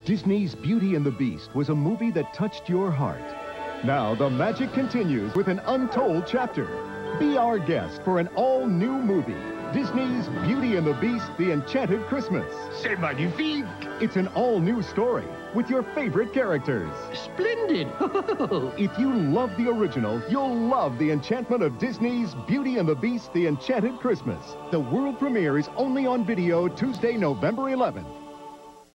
Disney's Beauty and the Beast was a movie that touched your heart. Now the magic continues with an untold chapter. Be our guest for an all-new movie. Disney's Beauty and the Beast, The Enchanted Christmas. C'est magnifique! It's an all-new story with your favorite characters. Splendid! If you love the original, you'll love the enchantment of Disney's Beauty and the Beast, The Enchanted Christmas. The world premiere is only on video Tuesday, November 11th.